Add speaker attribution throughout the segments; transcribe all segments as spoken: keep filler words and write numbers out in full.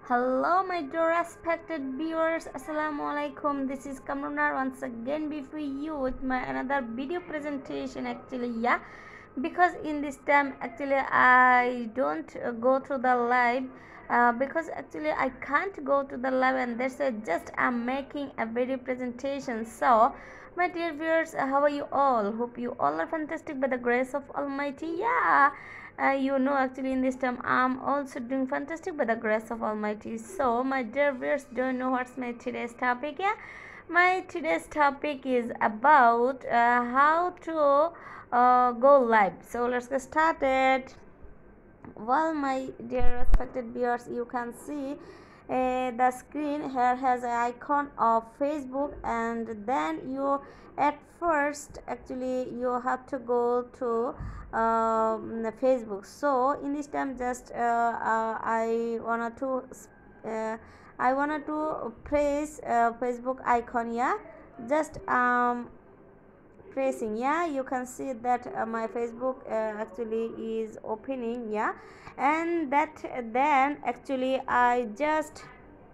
Speaker 1: Hello, my dear respected viewers. Assalamu alaikum. This is Kamrunar once again before you with my another video presentation. Actually, yeah, because in this time, actually, I don't uh, go to the live uh, because actually I can't go to the live, and that's why just I'm making a video presentation. So, my dear viewers, uh, how are you all? Hope you all are fantastic by the grace of Almighty. Yeah, uh, you know, actually, in this time, I'm also doing fantastic by the grace of Almighty. So, my dear viewers, don't know what's my today's topic? Yeah, my today's topic is about uh, how to uh, go live. So, let's get started. Well, my dear respected viewers, you can see uh, the screen here has an icon of Facebook, and then you at first actually you have to go to um, Facebook. So in this time, just uh, uh, I wanted to uh, I wanted to press uh, Facebook icon. Yeah, just um pressing. Yeah, you can see that uh, my Facebook uh, actually is opening. Yeah, and that then actually I just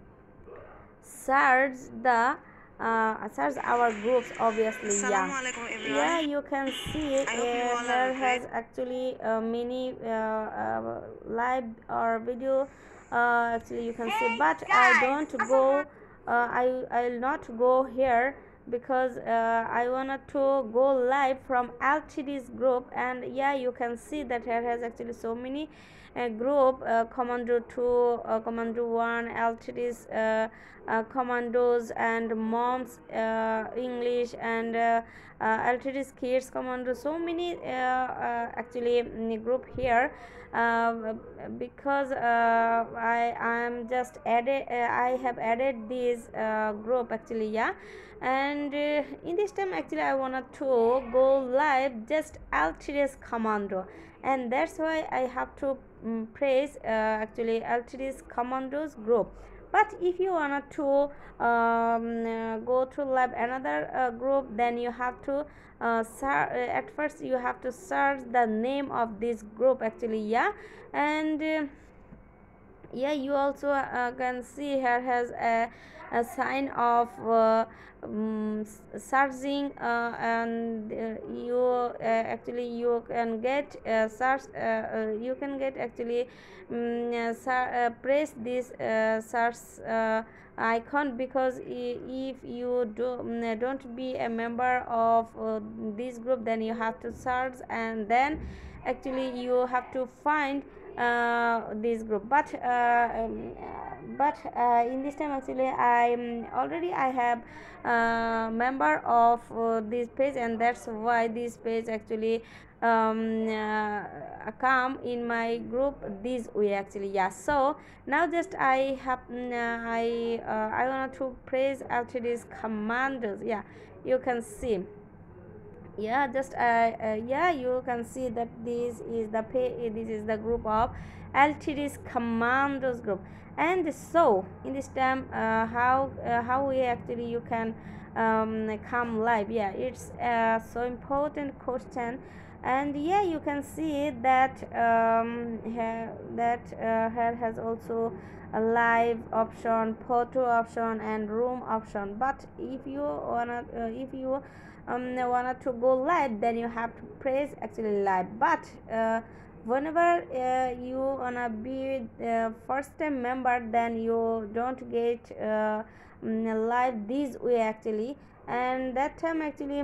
Speaker 1: search the uh, search our groups, obviously. Yeah, yeah, you can see uh, here has actually uh, many uh, uh, live or video uh, actually you can see, but I don't go uh, I I'll not go here because uh, I wanted to go live from L T D's group. And yeah, you can see that here has actually so many uh, group uh, commando two, uh, commando one, L T D's uh, uh, commandos, and moms uh, English, and uh, uh, L T D's kids commando. So many uh, uh, actually mm, group here uh, because uh, I am just added uh, I have added this uh, group actually. Yeah, and uh, in this time actually I wanted to go live just L T D's commando, and that's why I have to um, press uh, actually L T D's commandos group. But if you wanted to um, uh, go to live another uh, group, then you have to uh, ser- uh, at first you have to search the name of this group actually. Yeah, and uh, yeah, you also uh, can see here has a, a sign of uh, um, searching, uh, and uh, you uh, actually you can get uh, search uh, uh, you can get actually um, uh, uh, press this uh, search uh, icon, because if you do, um, don't be a member of uh, this group, then you have to search, and then actually you have to find uh, this group. But uh, um, but uh, in this time actually I'm already I have uh, member of uh, this page, and that's why this page actually um, uh, come in my group this way actually. Yeah, so now just I have mm, uh, I uh, I want to praise after these commandos. Yeah, you can see. Yeah, just uh, uh, yeah, you can see that this is the pay this is the group of L T D's commandos group. And so in this time, uh, how uh, how we actually you can um, come live. Yeah, it's uh, so important question. And yeah, you can see that um, here, that uh, here has also a live option, photo option, and room option. But if you wanna uh, if you um, wanted to go live, then you have to press actually live. But uh, whenever uh, you wanna be uh, first time member, then you don't get uh, mm, live this way actually. And that time actually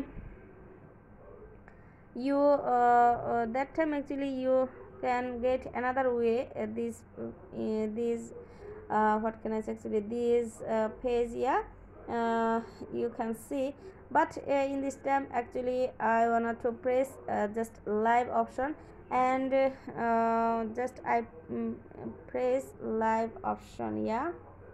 Speaker 1: you uh, uh, that time actually you can get another way, uh, this uh, this uh, what can I say actually this uh, page. Yeah, uh, you can see. But uh, in this time actually I wanted to press uh, just live option, and uh, just I mm, press live option. Yeah,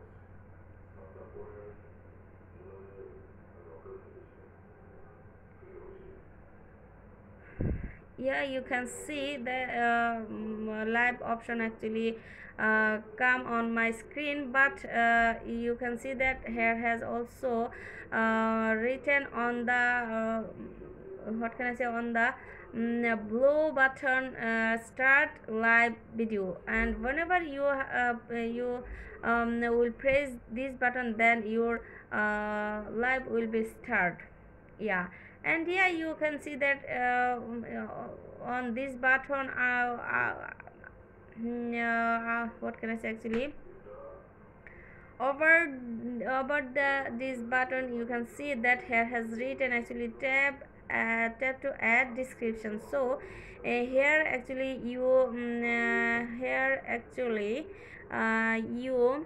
Speaker 1: yeah, you can see the uh, live option actually uh, come on my screen. But uh, you can see that here has also uh, written on the uh, what can I say on the mm, blue button, uh, start live video, and whenever you uh, you um, will press this button, then your uh, live will be start. Yeah, and yeah, you can see that uh, on this button uh, uh, mm, uh, what can I say actually, over over the this button you can see that here has written actually tab uh, tab to add description. So uh, here actually you um, uh, here actually uh, you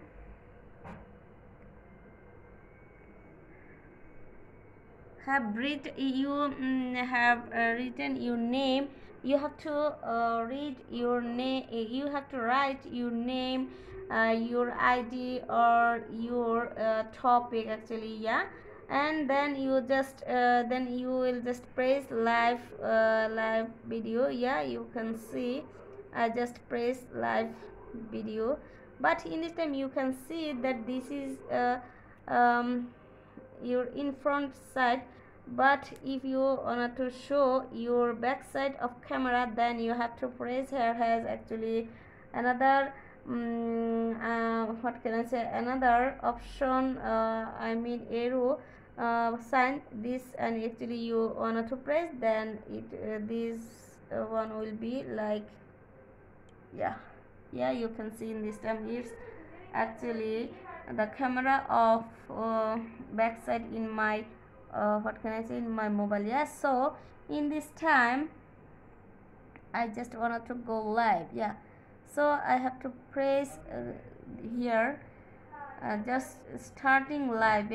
Speaker 1: have read you mm, have uh, written your name. You have to uh, read your name, you have to write your name, uh, your id or your uh, topic actually. Yeah, and then you just uh, then you will just press live uh, live video. Yeah, you can see I just press live video, but in this time you can see that this is uh, um, your in front side, but if you want to show your back side of camera, then you have to press here has actually another um, uh, what can I say, another option, uh, I mean arrow uh, sign this, and actually you want to press, then it uh, this uh, one will be like, yeah, yeah, you can see in this time it's actually the camera of uh, backside in my uh, what can I say, in my mobile. Yes, so in this time I just wanted to go live. Yeah, so I have to press uh, here uh, just starting live,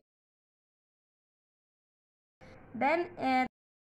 Speaker 1: then uh,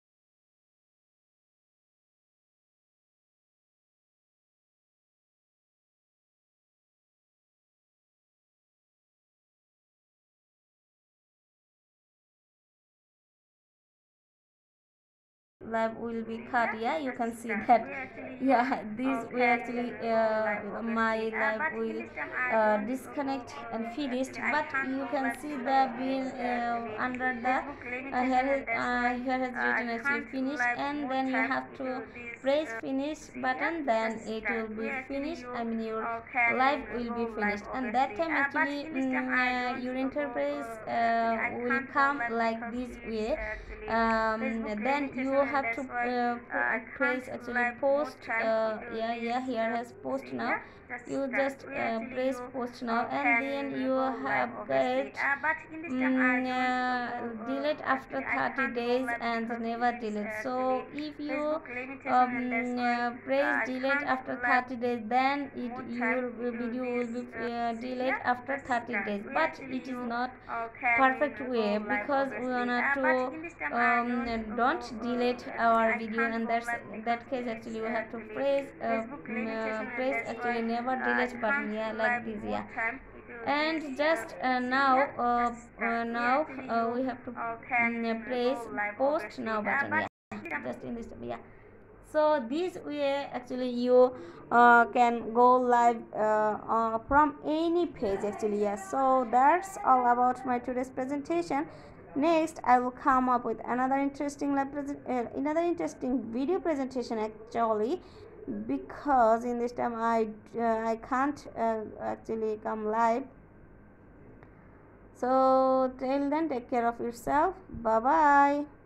Speaker 1: live will be cut. Yeah, you can see that. Yeah, this we actually uh, my live will uh, disconnect and finished, but you can see the bin uh, under the uh, here, uh, here has written actually finished, and then you have to press finish button, then it will be finished. I mean your live will be finished, and that time actually mm, uh, your interface uh, will come like this way. Um, then you have to uh, press actually post. Uh, yeah, yeah, here has post now. You just uh, press post now, and then you have get mm, uh, delete after thirty days and never delete. So if you um, uh, press delete after thirty days, then it your video will be uh, delayed after thirty days, but it is not perfect way, because we wanna to um, don't delete our video, and that's that case actually we have to press uh, uh, press actually never delete button. Yeah, like this. Yeah, and just uh, now uh, uh, now uh, we have to um, press post now button. Yeah, just in this. Yeah, so this way actually you uh, can go live uh, uh, from any page actually. Yes, so that's all about my today's presentation. Next I will come up with another interesting live present uh, another interesting video presentation actually, because in this time i uh, I can't uh, actually come live. So till then, take care of yourself. Bye bye.